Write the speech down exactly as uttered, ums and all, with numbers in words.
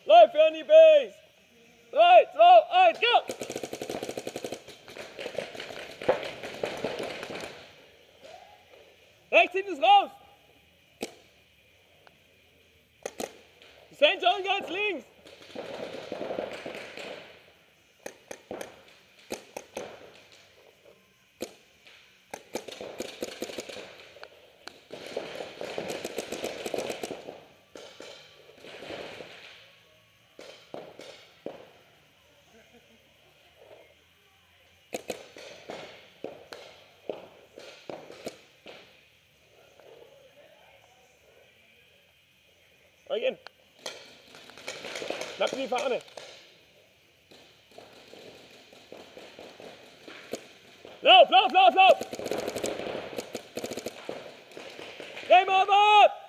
Läuft für die Base. drei, zwei, eins, go! Rechts hinten ist raus. Sankt John ganz links. Again. Knapp in die Fahne. Lauf, lauf, lauf, lauf! Game over!